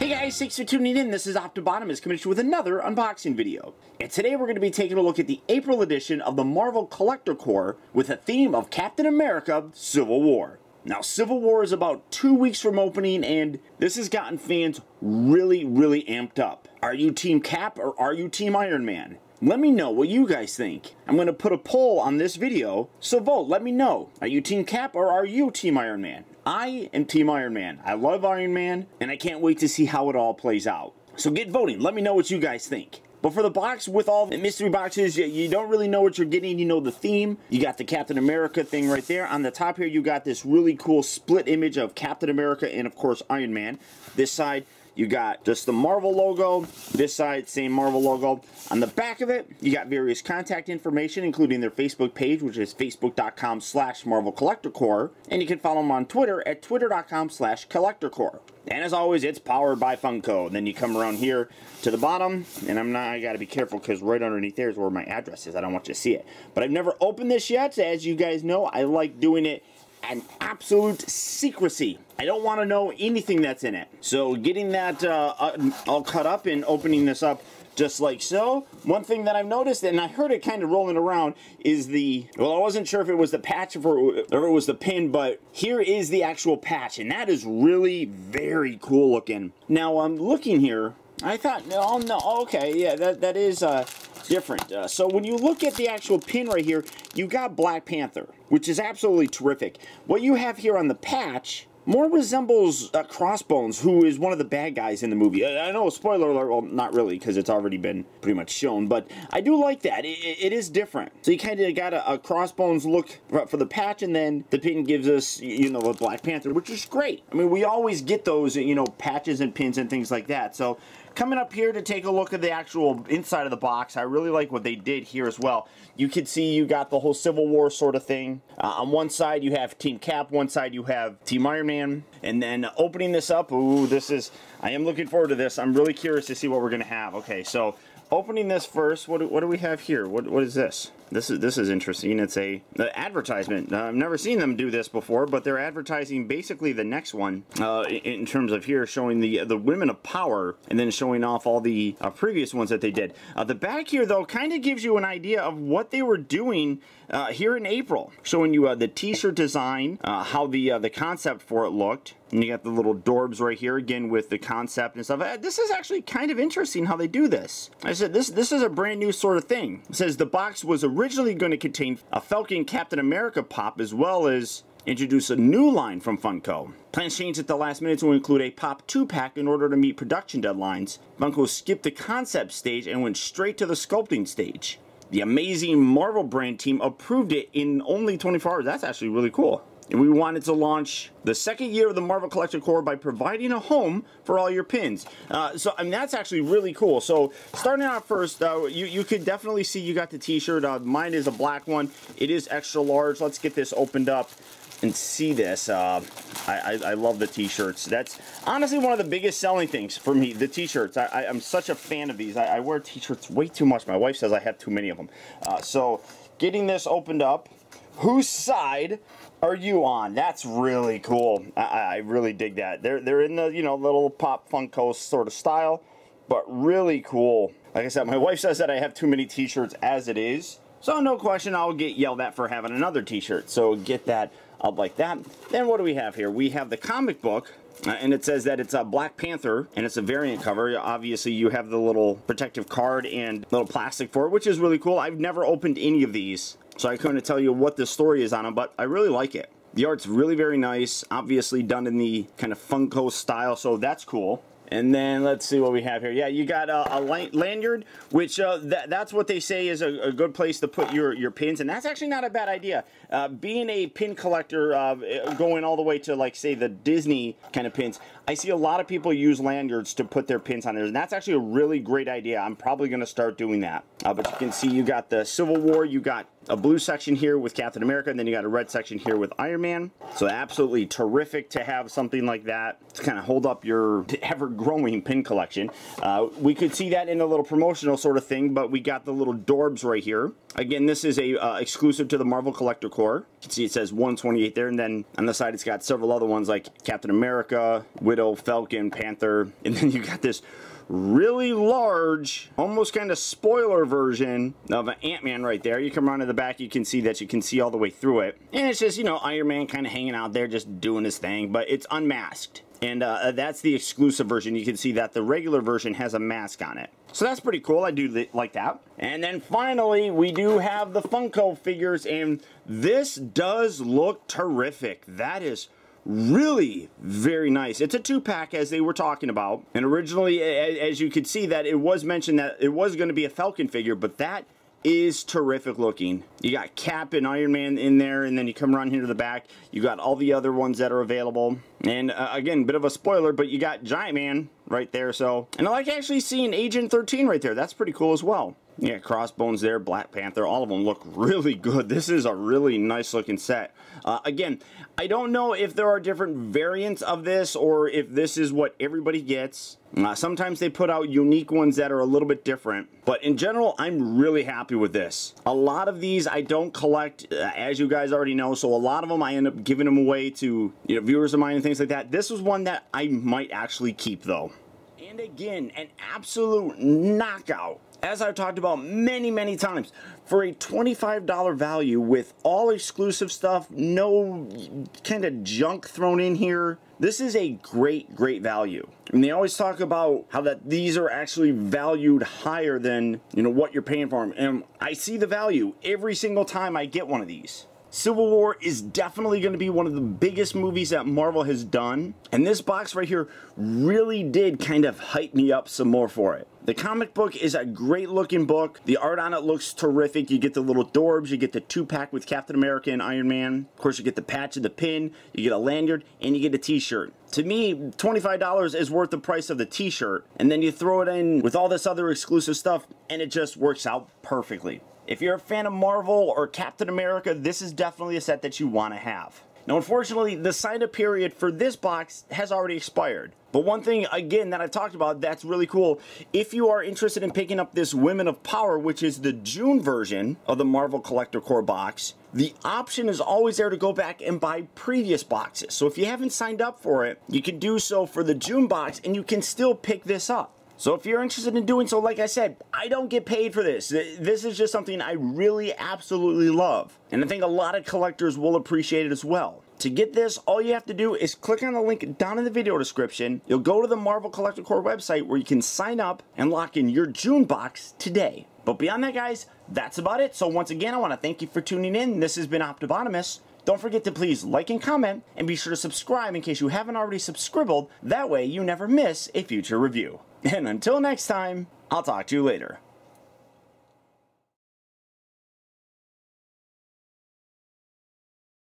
Hey guys, thanks for tuning in. This is Optibotimus coming at you with another unboxing video. And today we're going to be taking a look at the April edition of the Marvel Collector Corps with a theme of Captain America Civil War. Now, Civil War is about 2 weeks from opening, and this has gotten fans really amped up. Are you Team Cap or are you Team Iron Man? Let me know what you guys think. I'm going to put a poll on this video, so vote. Let me know. Are you Team Cap or are you Team Iron Man? I am Team Iron Man. I love Iron Man, and I can't wait to see how it all plays out. So get voting. Let me know what you guys think. But for the box with all the mystery boxes, you don't really know what you're getting. You know the theme. You got the Captain America thing right there. On the top here, you got this really cool split image of Captain America and, of course, Iron Man. This side, you got just the Marvel logo. This side, same Marvel logo. On the back of it, you got various contact information, including their Facebook page, which is facebook.com/Marvel Collector Corps. And you can follow them on Twitter at twitter.com/Collector Corps. And as always, it's powered by Funko. Then you come around here to the bottom, and I gotta be careful because right underneath there is where my address is. I don't want you to see it. But I've never opened this yet. As you guys know, I like doing it an absolute secrecy. I don't want to know anything that's in it. So getting that all cut up and opening this up just like so. One thing that I've noticed, and I heard it kind of rolling around, is well, I wasn't sure if it was the patch or if it was the pin, but here is the actual patch, and that is really very cool looking. Now, I'm looking here. I thought, oh no, okay, yeah, that is different. So when you look at the actual pin right here, you got Black Panther, which is absolutely terrific. What you have here on the patch more resembles Crossbones, who is one of the bad guys in the movie. I know, spoiler alert, well, not really, because it's already been pretty much shown, but I do like that. It is different. So you kind of got a Crossbones look for the patch, and then the pin gives us, you know, a Black Panther, which is great. I mean, we always get those, you know, patches and pins and things like that. So coming up here to take a look at the actual inside of the box, I really like what they did here as well. You can see you got the whole Civil War sort of thing. On one side you have Team Cap, one side you have Team Iron Man, and then opening this up, ooh, I am looking forward to this. I'm really curious to see what we're going to have. Okay, so opening this first, what do we have here? What is this? This is interesting. It's an advertisement. I've never seen them do this before, but they're advertising basically the next one in terms of here showing the Women of Power, and then showing off all the previous ones that they did. The back here, though, kind of gives you an idea of what they were doing here in April, showing you the t-shirt design, how the concept for it looked. And you got the little Dorbs right here, again, with the concept and stuff. This is actually kind of interesting how they do this. I said, this is a brand new sort of thing. It says the box was originally going to contain a Falcon Captain America pop, as well as introduce a new line from Funko. Plans changed at the last minute to include a Pop 2-pack in order to meet production deadlines. Funko skipped the concept stage and went straight to the sculpting stage. The amazing Marvel brand team approved it in only 24 hours. That's actually really cool. And we wanted to launch the second year of the Marvel Collector Corps by providing a home for all your pins. So, I mean, that's actually really cool. So, starting out first, you could definitely see you got the t-shirt. Mine is a black one. It is extra large. Let's get this opened up and see this. I love the t-shirts. That's honestly one of the biggest selling things for me, the t-shirts. I'm such a fan of these. I wear t-shirts way too much. My wife says I have too many of them. So, getting this opened up. Whose side are you on? That's really cool. I really dig that. They're in the, you know, little Pop Funko sort of style, but really cool. Like I said, my wife says that I have too many t-shirts as it is, so no question I'll get yelled at for having another t-shirt. So get that up like that. Then what do we have here? We have the comic book. And it says that it's a Black Panther, and it's a variant cover. Obviously, you have the little protective card and little plastic for it, which is really cool. I've never opened any of these, so I couldn't tell you what the story is on them, but I really like it. The art's really very nice, obviously done in the kind of Funko style, so that's cool. And then let's see what we have here. Yeah, you got a lanyard, which that's what they say is a good place to put your pins, and that's actually not a bad idea. Being a pin collector, going all the way to, like, say, the Disney kind of pins, I see a lot of people use lanyards to put their pins on there, and that's actually a really great idea. I'm probably going to start doing that. But you can see you got the Civil War, you got a blue section here with Captain America, and then you got a red section here with Iron Man. So absolutely terrific to have something like that to kind of hold up your ever-growing pin collection. We could see that in a little promotional sort of thing, but we got the little Dorbs right here. Again, this is a exclusive to the Marvel Collector Corps. You can see it says 128 there, and then on the side it's got several other ones like Captain America, Widow Widow, Falcon, Panther, and then you got this really large, almost kind of spoiler version of an Ant-Man right there. You come around to the back, you can see that you can see all the way through it. And it's just, you know, Iron Man kind of hanging out there, just doing his thing, but it's unmasked. And that's the exclusive version. You can see that the regular version has a mask on it. So that's pretty cool. I do like that. And then finally, we do have the Funko figures, and this does look terrific. That is really very nice. It's a 2-pack, as they were talking about. And originally, as you could see, that it was mentioned that it was going to be a Falcon figure, but that is terrific looking. You got Cap and Iron Man in there, and then you come around here to the back, you got all the other ones that are available. And again, bit of a spoiler, but you got Giant Man right there. So, and I like actually seeing Agent 13 right there. That's pretty cool as well. Yeah, Crossbones there, Black Panther, all of them look really good. This is a really nice looking set. Again, I don't know if there are different variants of this or if this is what everybody gets. Sometimes they put out unique ones that are a little bit different. But in general, I'm really happy with this. A lot of these I don't collect, as you guys already know. So a lot of them I end up giving them away to, you know, viewers of mine and things like that. This was one that I might actually keep though. And again, an absolute knockout. As I've talked about many times, for a $25 value with all exclusive stuff, no kind of junk thrown in here, this is a great value. And they always talk about how that these are actually valued higher than, you know, what you're paying for them. And I see the value every single time I get one of these. Civil War is definitely going to be one of the biggest movies that Marvel has done, and this box right here really did kind of hype me up some more for it. The comic book is a great looking book. The art on it looks terrific. You get the little Dorbs, you get the 2-pack with Captain America and Iron Man. Of course, you get the patch and the pin, you get a lanyard, and you get a t-shirt. To me, $25 is worth the price of the t-shirt, and then you throw it in with all this other exclusive stuff, and it just works out perfectly. If you're a fan of Marvel or Captain America, this is definitely a set that you want to have. Now, unfortunately, the sign-up period for this box has already expired. But one thing, again, that I've talked about that's really cool, if you are interested in picking up this Women of Power, which is the June version of the Marvel Collector Core box, the option is always there to go back and buy previous boxes. So if you haven't signed up for it, you can do so for the June box, and you can still pick this up. So if you're interested in doing so, like I said, I don't get paid for this. This is just something I really absolutely love. And I think a lot of collectors will appreciate it as well. To get this, all you have to do is click on the link down in the video description. You'll go to the Marvel Collector Core website where you can sign up and lock in your June box today. But beyond that, guys, that's about it. So once again, I want to thank you for tuning in. This has been Optibotimus. Don't forget to please like and comment, and be sure to subscribe in case you haven't already subscribed. That way you never miss a future review. And until next time, I'll talk to you later.